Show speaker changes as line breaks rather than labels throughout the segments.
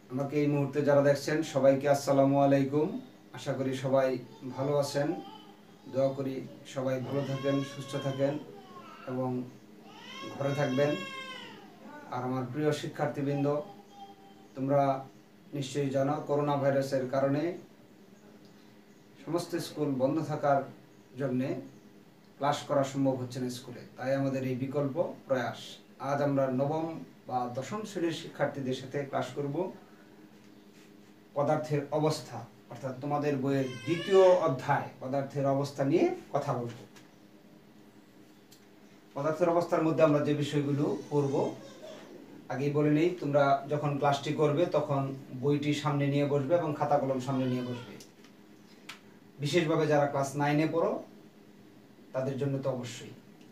আমাকে এই মুহূর্তে যারা দেখছেন সবাইকে আসসালামু আলাইকুম। আশা করি সবাই ভালো আছেন। দোয়া করি সবাই ভালো থাকেন, সুস্থ থাকেন এবং ঘরে থাকবেন। আর আমার প্রিয় শিক্ষার্থীবৃন্দ, তোমরা নিশ্চয়ই জানো করোনা ভাইরাসের কারণে সমস্ত স্কুল বন্ধ থাকার জন্যে ক্লাস করা সম্ভব হচ্ছে না স্কুলে। তাই আমাদের এই বিকল্প প্রয়াস। আজ আমরা নবম বা দশম শ্রেণীর শিক্ষার্থীদের সাথে ক্লাস করব পদার্থের অবস্থা, অর্থাৎ তোমাদের বইয়ের দ্বিতীয় অধ্যায় পদার্থের অবস্থা নিয়ে কথা বলব। পদার্থের অবস্থার মধ্যে আমরা যে বিষয়গুলো পড়ব আগেই বলে নেই, তোমরা যখন ক্লাসটি করবে তখন বইটি সামনে নিয়ে বসবে এবং খাতা কলম সামনে নিয়ে বসবে। বিশেষভাবে যারা ক্লাস 9-এ পড়ো তাদের জন্য তো অবশ্যই।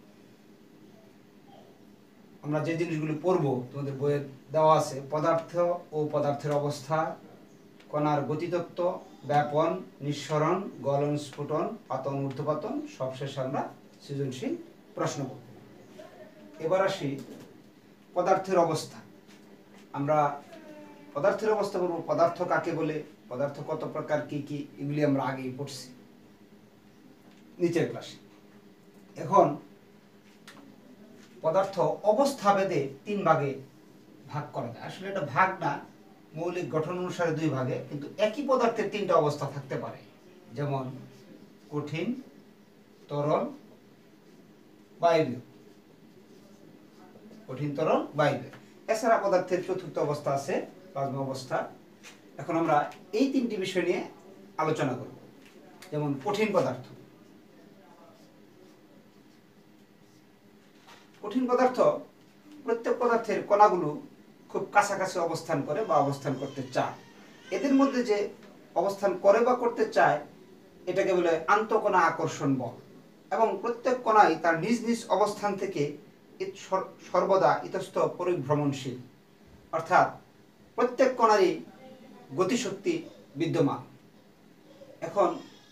আমরা যে জিনিসগুলো পড়ব তোমাদের বইয়ে দেওয়া আছে: পদার্থ ও পদার্থের অবস্থা, কণার গতিতত্ত্ব, ব্যাপন, নিঃসরণ, গলন, স্ফুটন, পাতন, ঊর্ধ্বপাতন, সবশেষে আমরা সৃজনশীল প্রশ্ন করব। এবার আসি পদার্থের অবস্থা। আমরা পদার্থের অবস্থা বলবো, পদার্থ কাকে বলে, পদার্থ কত প্রকার, কি কি, এগুলি আমরা আগেই পড়ছি নিচের ক্লাসে। এখন পদার্থ অবস্থা ভেদে 3 ভাগে ভাগ করা যায়। আসলে এটা ভাগ না, মৌলিক গঠন অনুসারে 2 ভাগে, কিন্তু একই পদার্থের 3টা অবস্থা থাকতে পারে, যেমন কঠিন, তরল, বায়বীয়। কঠিন, তরল, বায়বীয়। এছাড়া পদার্থের চতুর্থ অবস্থা আছে প্লাজমা অবস্থা। এখন আমরা এই 3টি বিষয় নিয়ে আলোচনা করব। যেমন কঠিন পদার্থ। কঠিন পদার্থ, প্রত্যেক পদার্থের কণাগুলো খুব কাছাকাছি অবস্থান করে বা অবস্থান করতে চায়। এদের মধ্যে যে অবস্থান করে বা করতে চায় এটাকে বলে আন্তঃকণা আকর্ষণ বল। এবং প্রত্যেক কণাই তার নিজ নিজ অবস্থান থেকে সর্বদা ইতস্ত পরিভ্রমণশীল, অর্থাৎ প্রত্যেক কণারই গতিশক্তি বিদ্যমান। এখন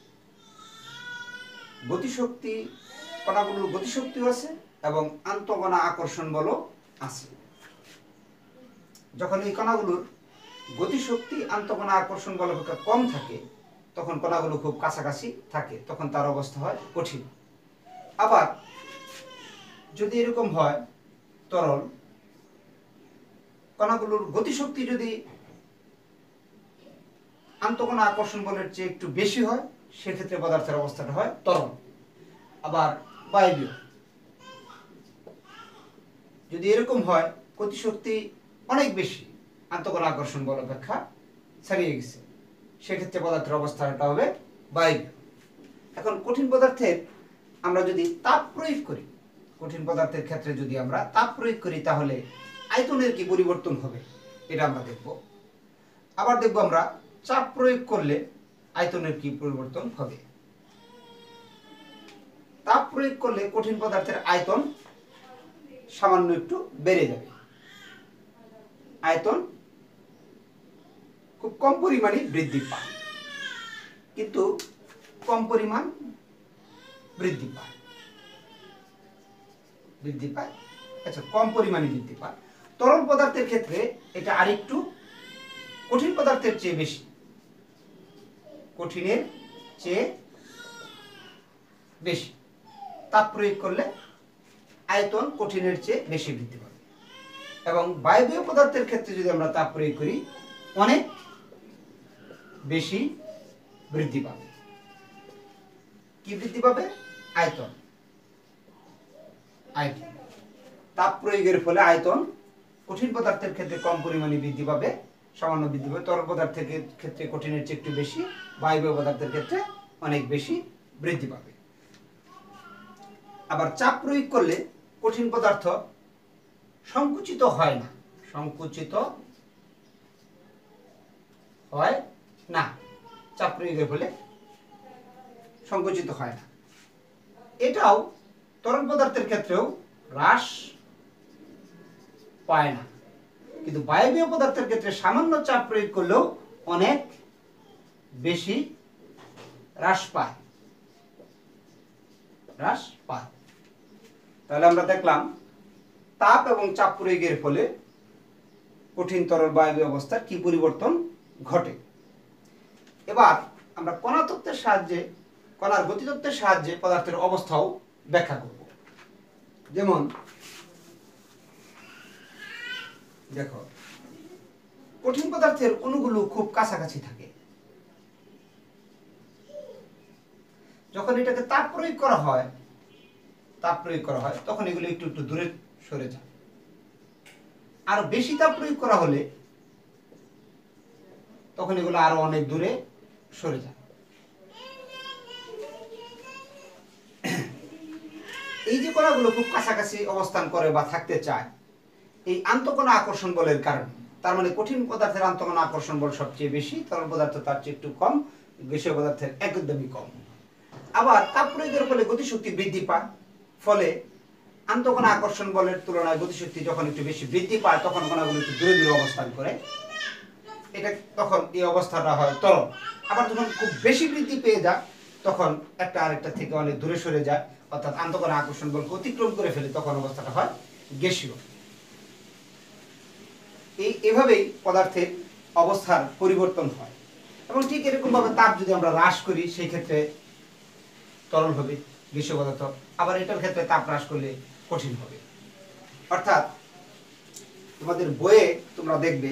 গতিশক্তি, কণাগুলোর গতিশক্তিও আছে এবং আন্তঃকণা আকর্ষণ বলও আছে। যখন এই কণাগুলোর গতিশক্তি আন্তঃকণা আকর্ষণ বল অপেক্ষা কম থাকে তখন কণাগুলো খুব কাছাকাছি থাকে, তখন তার অবস্থা হয় কঠিন। আবার যদি এরকম হয় তরল, কণাগুলোর গতিশক্তি যদি আন্তঃকণা আকর্ষণ বলের চেয়ে একটু বেশি হয় সেক্ষেত্রে পদার্থের অবস্থাটা হয় তরল। আবার বায়বীয়, যদি এরকম হয় গতিশক্তি অনেক বেশি, আন্তঃকণা আকর্ষণ বল অপেক্ষা ছাড়িয়ে গেছে, সেক্ষেত্রে পদার্থের অবস্থাটা হবে বায়বীয়। এখন কঠিন পদার্থের আমরা যদি তাপ প্রয়োগ করি, কঠিন পদার্থের ক্ষেত্রে যদি আমরা তাপ প্রয়োগ করি তাহলে আয়তনের কি পরিবর্তন হবে এটা আমরা দেখব। আবার দেখব আমরা চাপ প্রয়োগ করলে আয়তনের কি পরিবর্তন হবে। তাপ প্রয়োগ করলে কঠিন পদার্থের আয়তন সামান্য একটু বেড়ে যাবে, আয়তন খুব কম পরিমাণে বৃদ্ধি পায়, কিন্তু কম পরিমাণ বৃদ্ধি পায়, আচ্ছা, কম পরিমাণে বৃদ্ধি পায়। তরল পদার্থের ক্ষেত্রে এটা আরেকটু কঠিন পদার্থের চেয়ে বেশি, কঠিনের চেয়ে বেশি। তাপ প্রয়োগ করলে আয়তন কঠিনের চেয়ে বেশি বৃদ্ধি পাবে। এবং বায়বীয় পদার্থের ক্ষেত্রে যদি আমরা তাপ প্রয়োগ করি অনেক বেশি বৃদ্ধি পাবে। কি বৃদ্ধি পাবে? আয়তন। তাপ প্রয়োগের ফলে আয়তন কঠিন পদার্থের ক্ষেত্রে কম পরিমাণে বৃদ্ধি পাবে, সামান্য বৃদ্ধি পাবে। তরল পদার্থের ক্ষেত্রে কঠিনের চেয়ে একটু বেশি, বায়বীয় পদার্থের ক্ষেত্রে অনেক বেশি বৃদ্ধি পাবে। আবার চাপ প্রয়োগ করলে কঠিন পদার্থ সংকুচিত হয় না, চাপ প্রয়োগের ফলে সংকুচিত হয় না। এটাও তরল পদার্থের ক্ষেত্রেও হ্রাস পায় না, কিন্তু বায়বীয় পদার্থের ক্ষেত্রে সামান্য চাপ প্রয়োগ করলেও অনেক বেশি হ্রাস পায়। তাহলে আমরা দেখলাম তাপ এবং চাপ প্রয়োগের ফলে কঠিন তরল বায়বীয় অবস্থার কি পরিবর্তন ঘটে। এবার আমরা কণাতত্ত্বের সাহায্যে, কণার গতিতত্ত্বের সাহায্যে পদার্থের অবস্থাও ব্যাখ্যা করব। যেমন দেখো, কঠিন পদার্থের অণুগুলো খুব কাছাকাছি থাকে। যখন এটাকে তাপ প্রয়োগ করা হয় তখন এগুলো একটু একটু দূরে সরে যায়। আর বেশি তাপ প্রয়োগ করা হলে তখন এগুলো আরো অনেক দূরে সরে যায়। এই যে কণাগুলো খুব কাছাকাছি অবস্থান করে বা থাকতে চায় এই আন্তঃকণা আকর্ষণ বলের কারণে। তার মানে কঠিন পদার্থের আন্তঃকণা আকর্ষণ বল সবচেয়ে বেশি, তরল পদার্থ তার চেয়ে একটু কম, গ্যাসীয় পদার্থের একদমই কম। আবার তাপ প্রয়োগের ফলে গতিশক্তি বৃদ্ধি পায়, ফলে আন্তঃকণা আকর্ষণ বলের তুলনায় গতিশক্তি যখন একটু বেশি বৃদ্ধি পায় তখন কণাগুলো একটু দূরে দূরে অবস্থান করে, এটা তখন এই অবস্থাটা হয় তরল। আবার যখন খুব বেশি বৃদ্ধি পেয়ে যায় তখন একটা আরেকটা থেকে অনেক দূরে সরে যায়, অর্থাৎ আন্তঃকণা আকর্ষণ বলকে অতিক্রম করে ফেলে, তখন অবস্থাটা হয় গ্যাসীয়। এভাবেই পদার্থের অবস্থার পরিবর্তন হয়। এবং ঠিক এরকম ভাবে তাপ যদি আমরা হ্রাস করি সেই ক্ষেত্রে তরল হবে গ্যাসীয় পদার্থ, আবার এটার ক্ষেত্রে তাপ হ্রাস করলে কঠিন হবে। অর্থাৎ তোমাদের বইয়ে তোমরা দেখবে,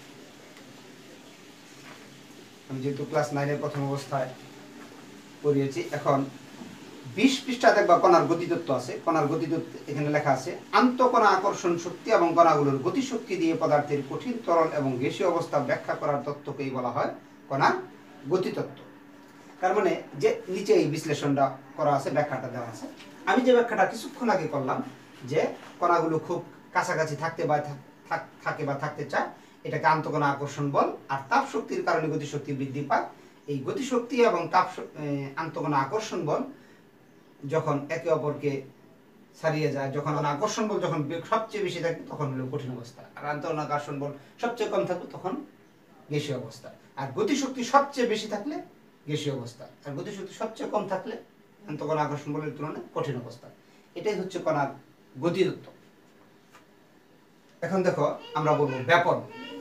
আমি যেহেতু ক্লাস 9-এর প্রথম অবস্থায় পড়িয়েছি, এখন 20 পৃষ্ঠা দেখবা কণার গতিতত্ত্ব আছে। কণার গতিতত্ত্ব এখানে লেখা আছে, আন্তঃকণা আকর্ষণ শক্তি এবং কণাগুলোর গতিশক্তি দিয়ে পদার্থের কঠিন, তরল এবং গ্যাসীয় অবস্থা ব্যাখ্যা করার তত্ত্বকেই বলা হয় কণার গতিতত্ত্ব। তার মানে যে নিচে এই বিশ্লেষণটা করা আছে, ব্যাখ্যাটা দেওয়া আছে। আমি যে ব্যাখ্যাটা কিছুক্ষণ আগে করলাম যে কণাগুলো খুব কাছাকাছি থাকতে বা থাকতে চায়, এটাকে আন্তঃকণা আকর্ষণ বল। আর তাপ শক্তির কারণে গতিশক্তি বৃদ্ধি পায়। এই গতিশক্তি এবং আন্তঃকণা আকর্ষণ বল যখন একে অপরকে ছাড়িয়ে যায়, যখন আকর্ষণ বল যখন সবচেয়ে বেশি থাকে তখন হলো কঠিন অবস্থা, আর আন্তঃকণা আকর্ষণ বল সবচেয়ে কম থাকবে তখন গ্যাসীয় অবস্থা। আর গতিশক্তি সবচেয়ে বেশি থাকলে গ্যাসীয় অবস্থা, আর গতিশক্তি সবচেয়ে কম থাকলে আন্তঃকণা আকর্ষণ বলের তুলনায় কঠিন অবস্থা। এটাই হচ্ছে কণার গতিতত্ত্ব। এখন দেখো আমরা বলবো ব্যাপন।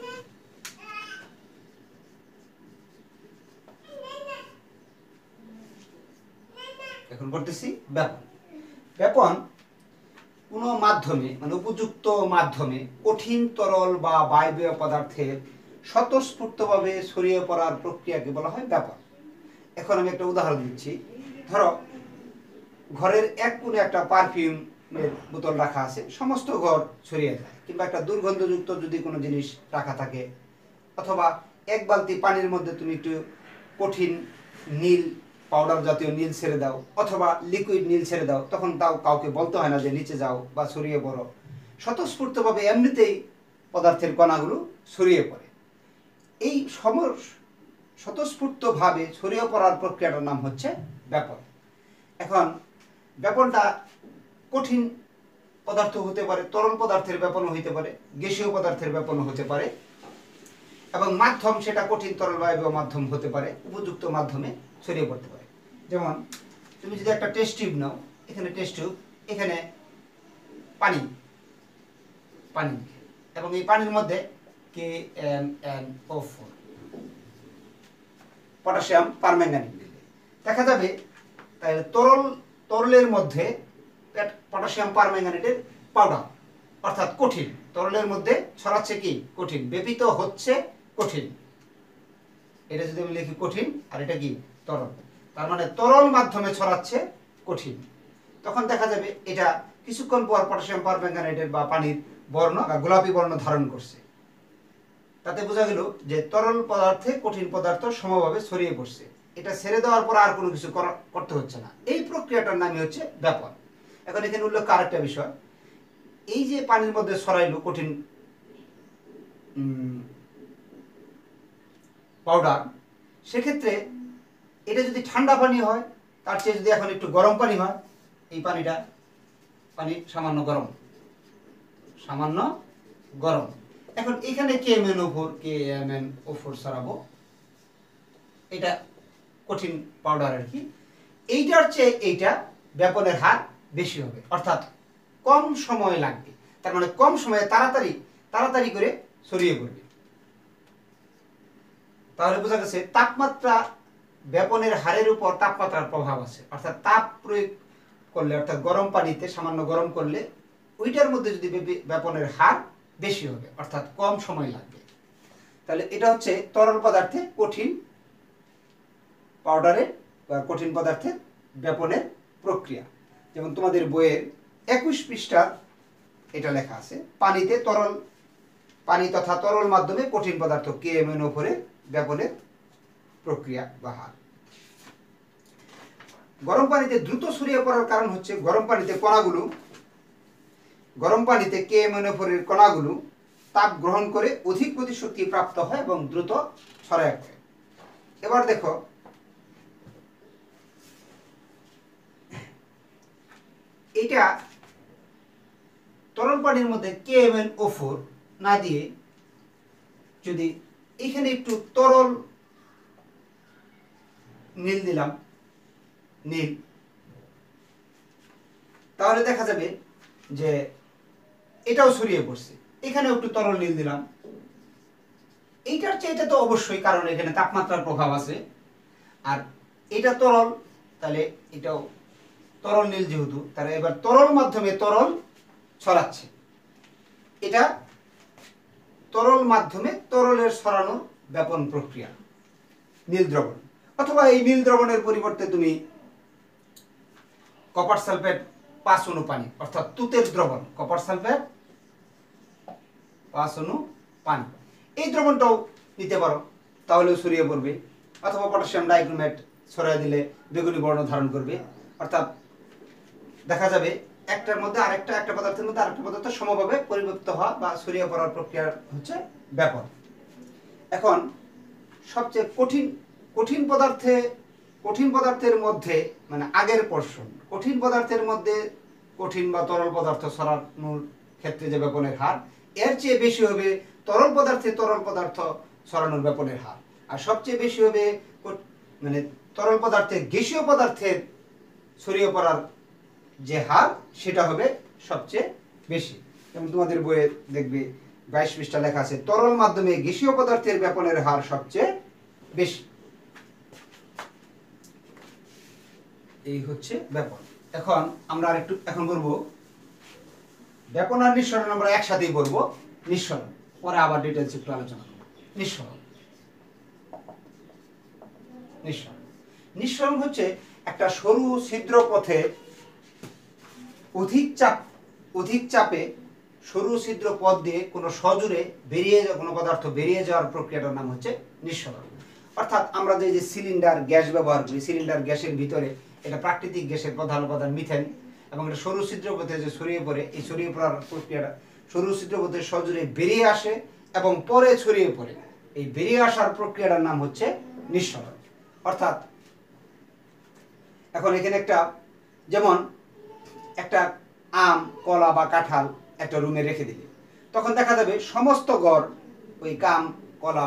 এখন বলতেছি ব্যাপন। ব্যাপন কোনো মাধ্যমে মানে উপযুক্ত মাধ্যমে কঠিন, তরল বা বায়বীয় পদার্থের স্বতঃস্ফূর্তভাবে ছড়িয়ে পড়ার প্রক্রিয়াকে বলা হয় ব্যাপন। এখন আমি একটা উদাহরণ দিচ্ছি। ধরো ঘরের এক কোণে একটা পারফিউমের বোতল রাখা আছে, সমস্ত ঘর ছড়িয়ে যায়। কিংবা একটা দুর্গন্ধযুক্ত যদি কোনো জিনিস রাখা থাকে, অথবা এক বালতি পানির মধ্যে তুমি একটু কঠিন নীল পাউডার জাতীয় নীল ছেড়ে দাও, অথবা লিকুইড নীল ছেড়ে দাও, তখন তাও কাউকে বলতে হয় না যে নিচে যাও বা ছড়িয়ে পড়ো। স্বতঃস্ফূর্তভাবে এমনিতেই পদার্থের কণাগুলো ছড়িয়ে পড়ে। এই স্বতঃস্ফূর্তভাবে ছড়িয়ে পড়ার প্রক্রিয়াটার নাম হচ্ছে ব্যাপন। এখন ব্যাপনটা কঠিন পদার্থ হতে পারে, তরল পদার্থের ব্যাপনও হতে পারে, গ্যাসীয় পদার্থের ব্যাপনও হতে পারে, এবং মাধ্যম সেটা কঠিন, তরল, বায়বীয় মাধ্যম হতে পারে, উপযুক্ত মাধ্যমে ছড়িয়ে পড়তে পারে। যেমন তুমি যদি একটা টেস্ট টিউব নাও, এখানে টেস্ট টিউব, এখানে পানি এবং এই পানির মধ্যে KMnO4 পটাশিয়াম পারম্যাঙ্গানেট দিলে দেখা যাবে তাহলে তরলের মধ্যে পটাশিয়াম পারম্যাঙ্গানেটের পাউডার, অর্থাৎ কঠিন, তরলের মধ্যে ছড়াচ্ছে কি কঠিন, ব্যাপিত হচ্ছে কঠিন। এটা যদি আমি লিখি কঠিন, আর এটা কি তরল, তার মানে তরল মাধ্যমে ছড়াচ্ছে কঠিন। তখন দেখা যাবে এটা কিছুক্ষণ পর পটাশিয়াম পারম্যাঙ্গানেটের বা পানির বর্ণ বা গোলাপি বর্ণ ধারণ করছে। তাতে বোঝা গেল যে তরল পদার্থে কঠিন পদার্থ সমভাবে ছড়িয়ে পড়ছে। এটা ছেড়ে দেওয়ার পর আর কোনো কিছু করতে হচ্ছে না। এই প্রক্রিয়াটার নামই হচ্ছে ব্যাপন। এখন এখানে উল্লেখ আরেকটা বিষয়, এই যে পানির মধ্যে ছড়াইলো কঠিন পাউডার, সেক্ষেত্রে এটা যদি ঠান্ডা পানি হয়, তার চেয়ে যদি এখন একটু গরম পানি হয়, এই পানি সামান্য গরম। এখন এখানে KMnO4 ছড়াবো, এটা কঠিন পাউডার আর কি। এইটার চেয়ে এইটা ব্যাপনের হার বেশি হবে, অর্থাৎ কম সময় লাগবে। তার মানে কম সময়ে তাড়াতাড়ি করে ছড়িয়ে পড়বে। তাহলে বোঝা গেছে তাপমাত্রা ব্যাপনের হারের উপর তাপমাত্রার প্রভাব আছে, অর্থাৎ তাপ প্রয়োগ করলে, অর্থাৎ গরম পানিতে সামান্য গরম করলে ওইটার মধ্যে যদি ব্যাপনের হার বেশি হবে, অর্থাৎ কম সময় লাগবে। তাহলে এটা হচ্ছে তরল পদার্থে কঠিন পাউডারে বা কঠিন পদার্থের ব্যাপনের প্রক্রিয়া। যেমন তোমাদের বইয়ের 21 পৃষ্ঠা এটা লেখা আছে, পানিতে তরল, পানি তথা তরল মাধ্যমে কঠিন পদার্থ KMnO4 এর ব্যাপনের প্রক্রিয়া বা হার। গরম পানিতে দ্রুত ছড়িয়ে পড়ার কারণ হচ্ছে গরম পানিতে KMnO4 এর কণাগুলো তাপ গ্রহণ করে অধিক গতিশক্তি প্রাপ্ত হয় এবং দ্রুত ছড়ায় পড়ে। এবার দেখো এটা তরল পানির মধ্যে KMnO4 না দিয়ে যদি এখানে একটু তরল নীল দিলাম, নীল, তাহলে দেখা যাবে যে এটাও ছড়িয়ে পড়ছে। এখানে একটু তরল নীল দিলাম, এইটার চেয়ে এটা তো অবশ্যই, কারণ এখানে তাপমাত্রার প্রভাব আছে। আর এটা তরল, তাহলে এটাও তরল নীল যেহেতু, তাহলে এবার তরল মাধ্যমে তরল ছড়াচ্ছে। এটা তরল মাধ্যমে তরলের ছড়ানোর ব্যাপন প্রক্রিয়া, নীল দ্রবণ। অথবা এই নীল দ্রবণের পরিবর্তে তুমি কপার সালফেট 5 অণু পানি, অর্থাৎ তুতের দ্রবণ, কপার সালফেট 5 অণু পানি, এই দ্রবণটাও নিতে পারো, তাহলেও ছড়িয়ে পড়বে। অথবা পটাশিয়াম ডাইক্রোমেট ছড়াই দিলে বেগুনি বর্ণ ধারণ করবে, অর্থাৎ দেখা যাবে একটার মধ্যে আরেকটা, একটা পদার্থের মধ্যে আরেকটা পদার্থ সমভাবে পরিবর্তিত হওয়া বা ছড়িয়ে পড়ার প্রক্রিয়া হচ্ছে ব্যাপন। এখন সবচেয়ে কঠিন পদার্থের মধ্যে, মানে আগের পোর্শন, কঠিন পদার্থের মধ্যে কঠিন বা তরল পদার্থ ছড়ানোর ক্ষেত্রে যে ব্যাপনের হার, এর চেয়ে বেশি হবে তরল পদার্থ ছড়ানোর ব্যাপনের হার। আর সবচেয়ে বেশি হবে মানে তরল পদার্থে গ্যাসীয় পদার্থের ছড়িয়ে পড়ার যে হার, সেটা হবে সবচেয়ে বেশি। যেমন তোমাদের বইয়ে দেখবে 22 পৃষ্ঠা লেখা আছে, তরল মাধ্যমে গ্যাসীয় পদার্থের ব্যাপনের হার সবচেয়ে বেশি। এই হচ্ছে ব্যাপন। এখন আমরা আরেকটু বলবো ব্যাপন আর নিঃসরণ, আমরা একসাথেই বলবো নিঃসরণ, পরে আবার ডিটেইলস একটু আলোচনা করব। নিঃসরণ হচ্ছে একটা সরু ছিদ্র পথে অধিক চাপে সরু ছিদ্র পথ দিয়ে কোনো সজোরে কোনো পদার্থ বেরিয়ে যাওয়ার প্রক্রিয়াটার নাম হচ্ছে নিঃসরণ। অর্থাৎ আমরা যে সিলিন্ডার গ্যাস ব্যবহার করি, সিলিন্ডার গ্যাসের ভিতরে এটা প্রাকৃতিক গ্যাসের প্রধান উপাদান মিথেন, এবং এটা সরু ছিদ্র পথে যে ছড়িয়ে পড়ে, এই ছড়িয়ে পড়ার প্রক্রিয়াটা সরু ছিদ্র পথে সজোরে বেরিয়ে আসে এবং পরে ছড়িয়ে পড়ে, এই বেরিয়ে আসার প্রক্রিয়াটার নাম হচ্ছে নিঃসরণ। অর্থাৎ এখন এখানে যেমন একটা আম, কলা বা কাঁঠাল একটা রুমে রেখে দিলে, তখন দেখা যাবে সমস্ত ঘর ওই আম, কলা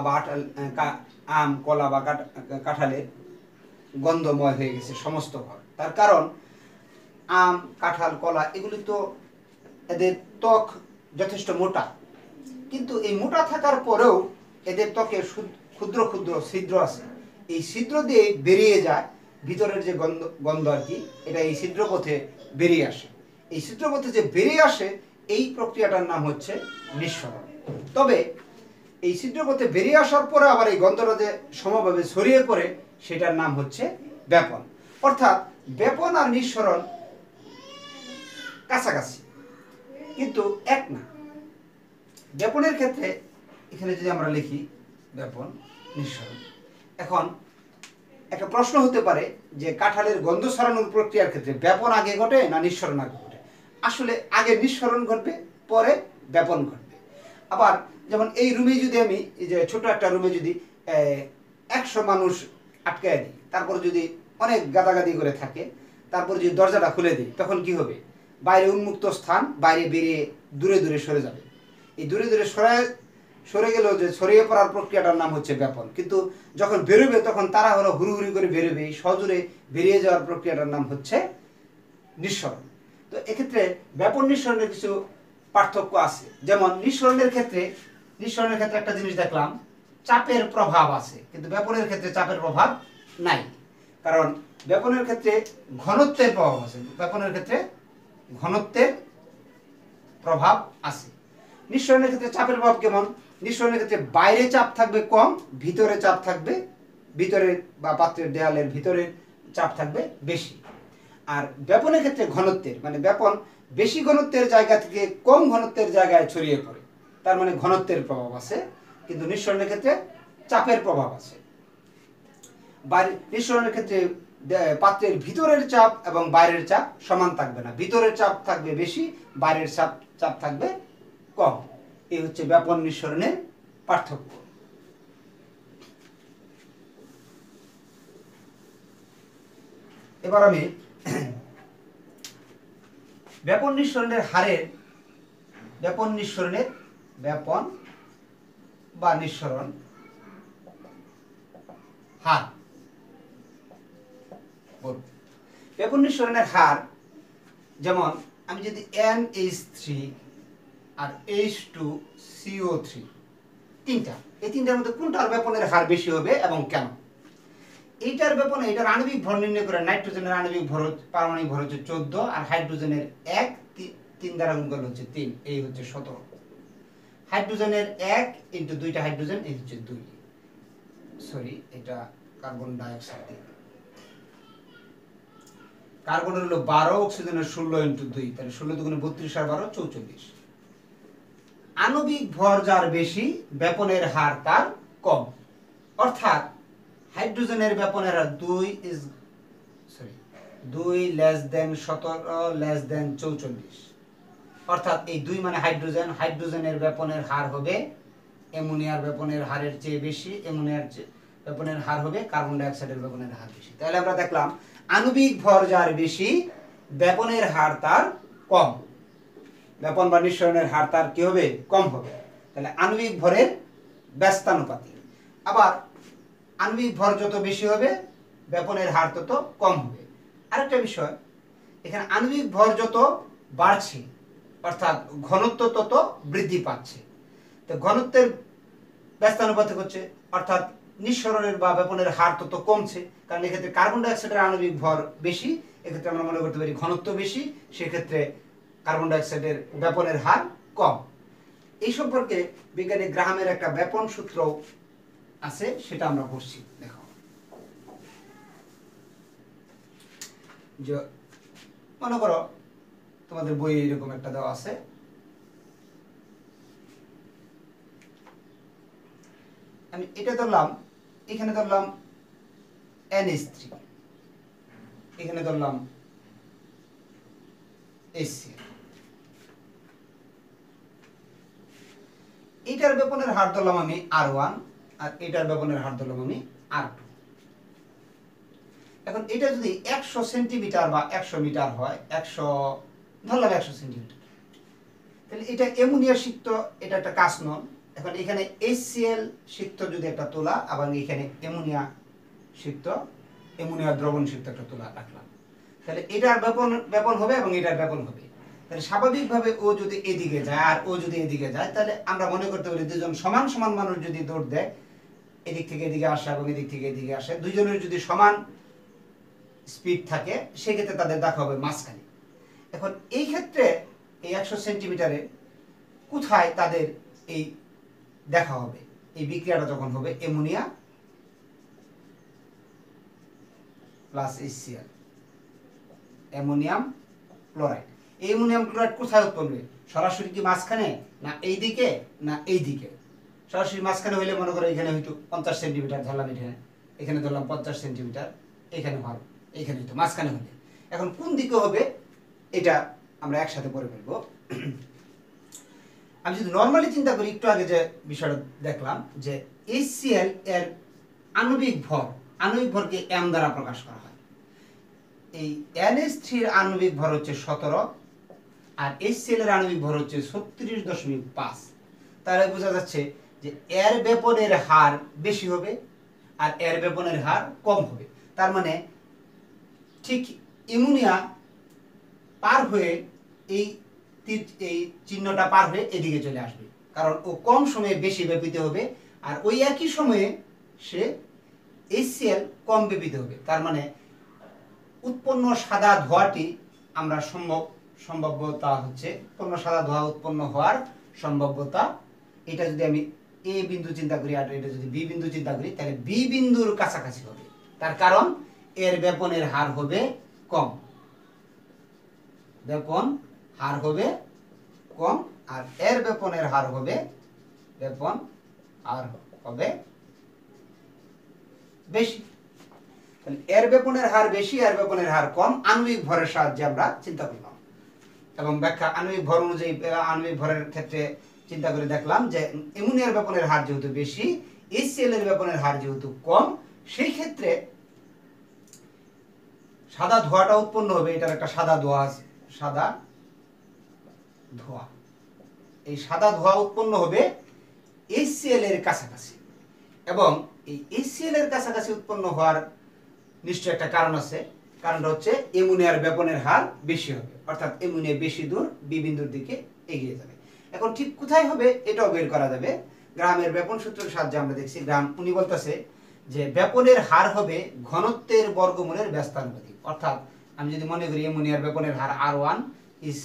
বা কাঁঠালে গন্ধময় হয়ে গেছে সমস্ত ঘর। তার কারণ আম, কাঁঠাল, কলা এগুলি তো এদের ত্বক যথেষ্ট মোটা, কিন্তু এই মোটা থাকার পরেও এদের ত্বকে ক্ষুদ্র ক্ষুদ্র ছিদ্র আছে, এই ছিদ্র দিয়ে বেরিয়ে যায় ভিতরের যে গন্ধ আর কি, এটা এই ছিদ্রপথে বেরিয়ে আসে। এই ছিদ্রপথে যে বেরিয়ে আসে, এই প্রক্রিয়াটার নাম হচ্ছে নিঃসরণ। তবে এই ছিদ্রপথে বেরিয়ে আসার পরে আবার এই গন্ধটা যে সমভাবে ছড়িয়ে পড়ে, সেটার নাম হচ্ছে ব্যাপন। অর্থাৎ ব্যাপন আর নিঃসরণ কাছাকাছি, কিন্তু এক না। ব্যাপনের ক্ষেত্রে এখানে যদি আমরা লিখি ব্যাপন, নিঃসরণ, এখন একটা প্রশ্ন হতে পারে যে কাঁঠালের গন্ধ ছড়ানোর প্রক্রিয়ার ক্ষেত্রে ব্যাপন আগে ঘটে না নিঃসরণ আগে ঘটে? আসলে আগে নিঃসরণ ঘটবে, পরে ব্যাপন ঘটবে। আবার যেমন এই রুমে যদি আমি, এই যে ছোট একটা রুমে যদি 100 মানুষ আটকায় দিই, তারপর যদি অনেক গাদাগাদি করে থাকে, তারপর যদি দরজাটা খুলে দিই, তখন কি হবে? বাইরে উন্মুক্ত স্থান, বাইরে বেরিয়ে দূরে দূরে সরে যাবে। এই দূরে দূরে সরে গেলেও যে ছড়িয়ে পড়ার প্রক্রিয়াটার নাম হচ্ছে ব্যাপন। কিন্তু যখন বেরোবে তখন তারা হলো হুড়ুহুড়ি করে বেরোবে, এই সজোরে বেরিয়ে যাওয়ার প্রক্রিয়াটার নাম হচ্ছে নিঃসরণ। তো এক্ষেত্রে ব্যাপন নিঃসরণের কিছু পার্থক্য আছে। যেমন নিঃসরণের ক্ষেত্রে নিঃসরণের ক্ষেত্রে একটা জিনিস দেখলাম, চাপের প্রভাব আছে, কিন্তু ব্যাপনের ক্ষেত্রে চাপের প্রভাব নাই। কারণ ব্যাপনের ক্ষেত্রে ঘনত্বের প্রভাব আছে, ব্যাপনের ক্ষেত্রে ঘনত্বের প্রভাব আছে। নিঃসরণের ক্ষেত্রে চাপের প্রভাব কেমন? নিঃসরণের ক্ষেত্রে বাইরে চাপ থাকবে কম, ভিতরে চাপ থাকবে, ভিতরে বা পাত্রের দেয়ালের ভিতরে চাপ থাকবে বেশি। আর ব্যাপনের ক্ষেত্রে ঘনত্বের, মানে ব্যাপন বেশি ঘনত্বের জায়গা থেকে কম ঘনত্বের জায়গায় ছড়িয়ে পড়ে, তার মানে ঘনত্বের প্রভাব আছে। কিন্তু নিঃসরণের ক্ষেত্রে চাপের প্রভাব আছে। নিঃসরণের ক্ষেত্রে পাত্রের ভিতরের চাপ এবং বাইরের চাপ সমান থাকবে না, ভিতরের চাপ থাকবে বেশি, বাইরের চাপ থাকবে কম। এই হচ্ছে ব্যাপন নিঃসরণের পার্থক্য। এবার আমি ব্যাপন নিঃসরণের হারের, ব্যাপন বা নিঃসরণ হার, ব্যাপন নিঃসরণের হার যেমন আমি যদি NH3 আর H2CO3 তিনটা, এই তিনটার মধ্যে কোনটার ব্যাপনের হার বেশি হবে এবং কেন? এইটার ব্যাপনে এটার আণবিক ভর নির্ণয় করে, নাইট্রোজেনের আণবিক ভর, পারমাণবিক ভর হচ্ছে 14, আর হাইড্রোজেনের 1 3 দ্বারা গুণ করলে হচ্ছে 3, এই হচ্ছে 17। হাইড্রোজেনের 1 ইনটু দুইটা হাইড্রোজেন, এই হচ্ছে 2। সরি, এটা কার্বন ডাই অক্সাইড, কার্বনের হলো 12, অক্সিজেনের 16 ইনটু 2, তাহলে 16 দুগুণে 32 আর 12 44। আণবিক ভর যার বেশি, ব্যাপনের হার তার কম। অর্থাৎ হাইড্রোজেনের ব্যাপনের হার 2 লেস দেন 17 লেস দেন 44। অর্থাৎ এই 2 মানে হাইড্রোজেন, হাইড্রোজেনের ব্যাপনের হার হবে অ্যামোনিয়ার ব্যাপনের হারের চেয়ে বেশি, অ্যামোনিয়ার ব্যাপনের হার হবে কার্বন ডাই অক্সাইডের ব্যাপনের হার বেশি। তাহলে আমরা দেখলাম আণবিক ভর যার বেশি, ব্যাপনের হার তার কম, ব্যাপন বা নিঃসরণের হার তার কি হবে? কম হবে। তাহলে আণবিক ভরের ব্যস্তানুপাতিক। আবার আণবিক ভর যত বেশি হবে, ব্যাপনের হার তত কম হবে। আরেকটা বিষয়, এখানে আণবিক ভর যত বাড়ছে, অর্থাৎ ঘনত্ব তত বৃদ্ধি পাচ্ছে। তো ঘনত্বের ব্যস্তানুপাতিক হচ্ছে, অর্থাৎ নিঃসরণের বা ব্যাপনের হার তত কমছে। কারণ এক্ষেত্রে কার্বন ডাই অক্সাইডের আণবিক ভর বেশি, এক্ষেত্রে আমরা মনে করতে পারি ঘনত্ব বেশি, সেক্ষেত্রে কার্বন ডাই অক্সাইডের ব্যাপনের হার কম। এই সম্পর্কে বিজ্ঞানী গ্রাহামের একটা ব্যাপন সূত্র আছে, সেটা আমরা পড়ছি। দেখো, যে মনে করো তোমাদের বইয়ে এরকম একটা দেওয়া আছে, আমি এটা ধরলাম, এখানে ধরলাম NH3, এখানে ধরলাম HCl, এটার ব্যাপনের হার ধরলাম আমি R1, আর এটার ব্যাপনের হার ধরলাম আমি R2। এখন এটা যদি 100 সেন্টিমিটার বা 100 মিটার হয়, 100 ধরলাম 100 সেন্টিমিটার, তাহলে এটা অ্যামোনিয়া সিক্ত, এটা একটা কার্বন। এখন এখানে HCl সিক্ত যদি একটা তোলা, আবার এখানে অ্যামোনিয়া সিক্ত, অ্যামোনিয়া দ্রবণ সিক্ত একটা তোলা রাখলাম, তাহলে এটার ব্যাপন হবে এবং এটার ব্যাপন হবে। তাহলে স্বাভাবিকভাবে ও যদি এদিকে যায় আর ও যদি এদিকে যায়, তাহলে আমরা মনে করতে পারি দুজন সমান সমান মানুষ যদি দৌড় দেয়, এদিক থেকে এদিকে আসে এবং এদিক থেকে এদিকে আসে, দুইজনের যদি সমান স্পিড থাকে, সেক্ষেত্রে তাদের দেখা হবে মাঝখানে। এখন এই ক্ষেত্রে এই 100 সেন্টিমিটারে কোথায় তাদের এই দেখা হবে? এই বিক্রিয়াটা যখন হবে ammonia plus HCl, ammonium chloride. এই অ্যামোনিয়াম ক্লোরাইড কোথায় উৎপন্ন হবে? সরাসরি কি মাঝখানে, না এই দিকে, না এই দিকে? সরাসরি মাঝখানে হইলে মনে করো এখানে হয়তো 50 সেন্টিমিটার ধরলাম, এখানে ধরলাম 50 সেন্টিমিটার, এখানে ভালো, এখানে হয়তো মাঝখানে হলে। এখন কোন দিকে হবে এটা আমরা একসাথে পড়ে ফেলবো। আমি যদি নর্মালি চিন্তা করি, একটু আগে যে বিষয়টা দেখলাম যে HCl এর আণবিক ভরকে m দ্বারা প্রকাশ করা হয়। এই NH3 এর আণবিক ভর হচ্ছে 17, আর HCl এর আণবিক ভর হচ্ছে 36.5। তাহলে বোঝা যাচ্ছে যে এর ব্যাপনের হার বেশি হবে আর এর ব্যাপনের হার কম হবে। তার মানে ঠিক অ্যামোনিয়া পার হয়ে এই চিহ্নটা পার হয়ে এদিকে চলে আসবে, কারণ ও কম সময়ে বেশি ব্যাপিত হবে, আর ওই একই সময়ে সে HCl কম ব্যাপিত হবে। তার মানে উৎপন্ন সাদা ধোঁয়াটি আমরা সম্ভাব্যতা হচ্ছে উৎপন্ন সাদা ধোঁয়া উৎপন্ন হওয়ার সম্ভাব্যতা, এটা যদি আমি A বিন্দু চিন্তা করি আর এটা যদি B বিন্দু চিন্তা করি, তাহলে B বিন্দুর কাছাকাছি হবে। তার কারণ এর ব্যাপনের হার হবে কম, ব্যাপন হার হবে কম, আর এর ব্যাপনের হার হবে বেশি। তাহলে এর ব্যাপনের হার বেশি, এর ব্যাপনের হার কম, আণবিক ভরের সাহায্যে আমরা চিন্তা করলাম এবং ব্যাখ্যা আণবিক ভর অনুযায়ী আণবিক ভরের ক্ষেত্রে চিন্তা করে দেখলাম যে অ্যামোনিয়ার ব্যাপনের হার যেহেতু বেশি, HCl এর ব্যাপনের হার যেহেতু কম, সেই ক্ষেত্রে সাদা ধোঁয়াটা উৎপন্ন হবে। এটার একটা সাদা ধোঁয়া, এই সাদা ধোঁয়া উৎপন্ন হবে HCl এর কাছাকাছি, এবং এই HCl এর কাছাকাছি উৎপন্ন হওয়ার নিশ্চয় একটা কারণ আছে। কারণটা হচ্ছে অ্যামোনিয়ার ব্যাপনের হার বেশি হবে, অর্থাৎ অ্যামোনিয়া বেশি দূর B বিন্দুর দিকে এগিয়ে যাবে। এখন ঠিক কোথায় হবে এটাও বের করা যাবে। গ্রামের ব্যাপন সূত্রের সাহায্যে আমরা দেখছি, গ্রাম উনি বলতেছে যে ব্যাপনের হার হবে ঘনত্বের বর্গমূলের ব্যস্তানুপাতিক। অর্থাৎ আমি যদি মনে করি অ্যামোনিয়ার ব্যাপনের হার R1 is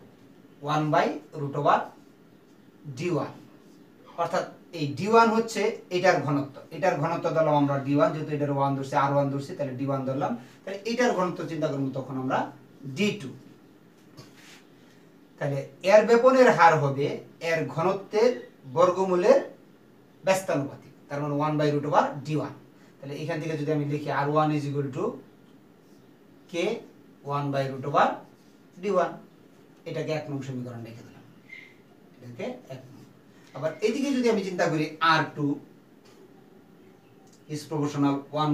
1/√D1, অর্থাৎ এই D1 হচ্ছে এটার ঘনত্ব, এটার ঘনত্ব ধরলাম আমরা D1, যেহেতু এটার 1 ধরছি, R1 ধরছি, তাহলে D1 ধরলাম। তাহলে এটার ঘনত্ব চিন্তা করব তখন আমরা D2। তাহলে এর ব্যাপনের হার হবে এর ঘনত্বের বর্গমূলের ব্যস্তানুপাতিক, তার মানে 1/√D1। তাহলে এখান থেকে যদি আমি লিখি R1 is equal to K 1/√D1, এটাকে 1 নং সমীকরণ লিখে দিলাম, এটাকে 1 নং। আবার এদিকে যদি আমি চিন্তা করি R2 is proportional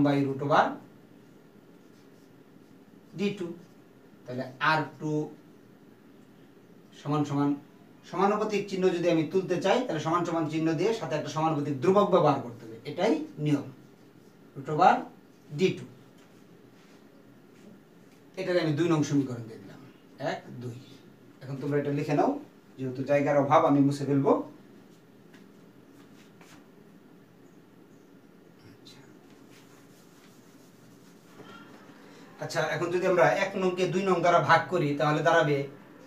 1/√D2, তাহলে R2 সমান সমান সমানুপাতিক চিহ্ন যদি আমি তুলতে চাই, তাহলে সমান সমান চিহ্ন দিয়ে সাথে একটা সমানুপাতিক ধ্রুবক ব্যবহার করতে হবে, এটাই নিয়ম, √D2। এটাকে আমি 2 নং সমীকরণ দিয়ে দিলাম, 1 2। এখন তোমরা এটা লিখে নাও, যেহেতু জায়গার অভাব আমি মুছে ফেলবো। আচ্ছা, এখন যদি আমরা 1 নংকে 2 নং দ্বারা ভাগ করি, তাহলে দাঁড়াবে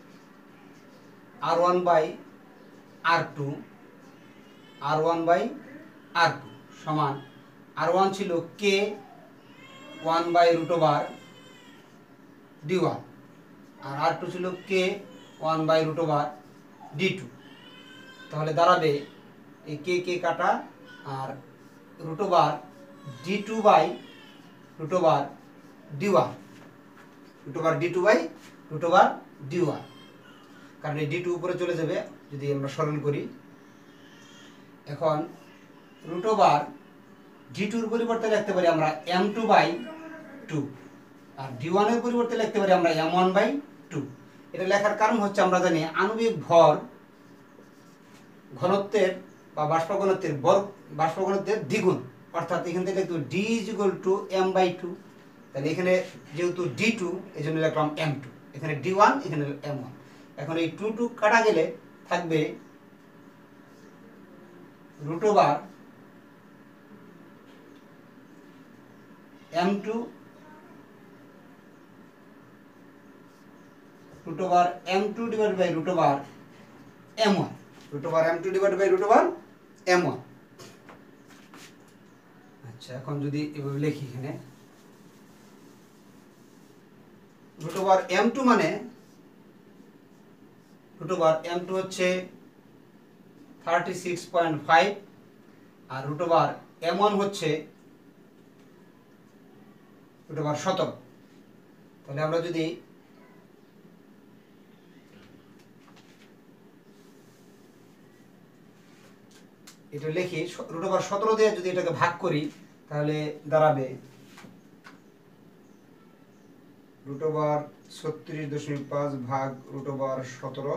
R1/R2 সমান R1 ছিল K 1/√D1 আর R2 ছিল K 1/√D2। তাহলে দাঁড়াবে এই K কে কাটা আর √D2/√D1, কারণ এই D2 উপরে চলে যাবে যদি আমরা সরল করি। এখন √D2 এর পরিবর্তে লিখতে পারি আমরা M2/2, আর D1 এর পরিবর্তে লিখতে পারি আমরা M1/2। এটা লেখার কারণ হচ্ছে আমরা জানি আণবিক ভর ঘনত্বের বা বাষ্প ঘনত্বের দ্বিগুণ, অর্থাৎ এখান থেকে লিখতে D is equal to M/2। তাহলে এখানে যেহেতু D2 এজন্য লিখলাম M2, এখানে D1, এখানে M1। এখন এই 2 কাটা গেলে থাকবে √M2 divided by √M1, √M2 আচ্ছা, এখন যদি এভাবে লিখি, এখানে √M2 মানে √M2 হচ্ছে 36.5 আর √M1 হচ্ছে √17। তাহলে আমরা যদি এটা লিখি √17 দিয়ে যদি এটাকে ভাগ করি, তাহলে দাঁড়াবে √36.5 ভাগ √17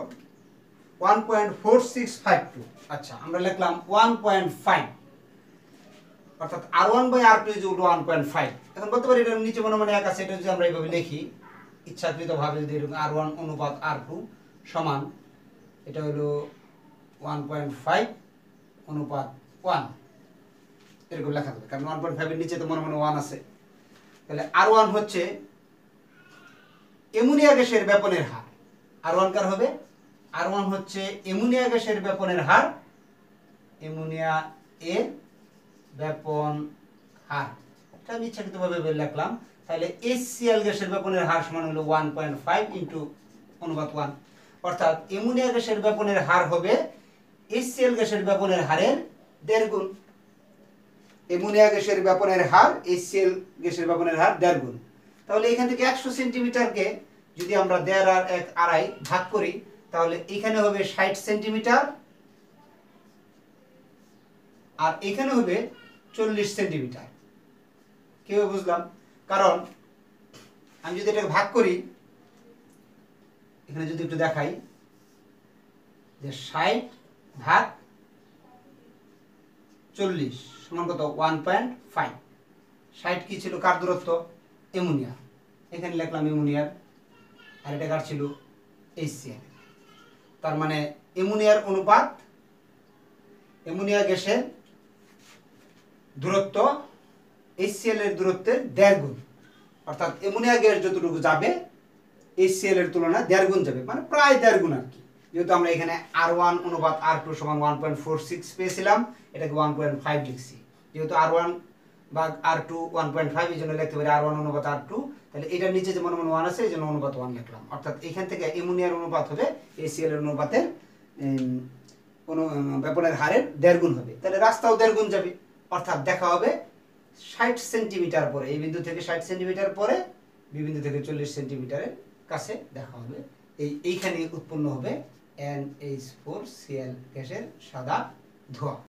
1.4652। আচ্ছা, আমরা লিখলাম 1.5, অর্থাৎ R1/R2 is equal to 1.5। এখন বলতে পারি এটার নিচে মনে মনে 1 আছে, এটা যদি আমরা এইভাবে লিখি ইচ্ছাকৃতভাবে, যদি এরকম R1 অনুপাত R2 সমান, এটা হলো 1.5 অনুপাত 1 এরকম লেখা যাবে, কারণ 1.5 এর নিচে তো মনে মনে 1 আছে। তাহলে R1 হচ্ছে অ্যামোনিয়া গ্যাসের ব্যাপনের হার। R1 কার হবে? R1 হচ্ছে অ্যামোনিয়া গ্যাসের ব্যাপনের হার, অ্যামোনিয়া এর ব্যাপন হার। এটা আমি ইচ্ছাকৃতভাবে লিখলাম। তাহলে HCl গ্যাসের ব্যাপনের হার সমান হলো 1.5 ইনটু অনুপাত 1, অর্থাৎ অ্যামোনিয়া গ্যাসের ব্যাপনের হার হবে HCl গ্যাসের ব্যাপনের হারের 1.5 গুণ। অ্যামোনিয়া গ্যাসের ব্যাপনের হার HCl গ্যাসের ব্যাপনের হার 1.5 গুণ। তাহলে এখান থেকে 100 সেন্টিমিটারকে যদি আমরা 1.5 আর 1 আড়াই ভাগ করি, তাহলে এখানে হবে 60 সেন্টিমিটার আর এখানে হবে 40 সেন্টিমিটার। কিভাবে বুঝলাম? কারণ আমি যদি এটাকে ভাগ করি, এখানে যদি একটু দেখাই যে 60 ভাগ 40 সমান কত? 1.5। 60 কি ছিল? কার দূরত্ব? অ্যামোনিয়া। এখানে লিখলাম অ্যামোনিয়ার, আর এটা কার ছিল? HCl। তার মানে অ্যামোনিয়ার অনুপাত অ্যামোনিয়া গ্যাসের দূরত্ব HCl এর দূরত্বের 1.5 গুণ, অর্থাৎ অ্যামোনিয়া গ্যাস যতটুকু যাবে HCl এর তুলনায় 1.5 গুণ যাবে, মানে প্রায় 1.5 গুণ আর কি। যেহেতু আমরা এখানে R1 অনুপাত R2 সমান 1.46 পেয়েছিলাম, এটাকে 1.5 লিখছি। যেহেতু R1 বা R2 1.5, এই জন্য লিখতে পারি R1 অনুপাত R2। তাহলে এটার নিচে যে মনে মনে 1 আছে, এই জন্য অনুপাত 1 লিখলাম। অর্থাৎ এখান থেকে অ্যামোনিয়ার অনুপাত হবে HCl এর অনুপাতের ব্যাপনের হারের 1.5 গুণ হবে। তাহলে রাস্তাও 1.5 গুণ যাবে, অর্থাৎ দেখা হবে 60 সেন্টিমিটার পরে, এই বিন্দু থেকে 60 সেন্টিমিটার পরে, বি বিন্দু থেকে 40 সেন্টিমিটারের কাছে দেখা হবে। এইখানে উৎপন্ন হবে NH4Cl গ্যাসের সাদা ধোঁয়া।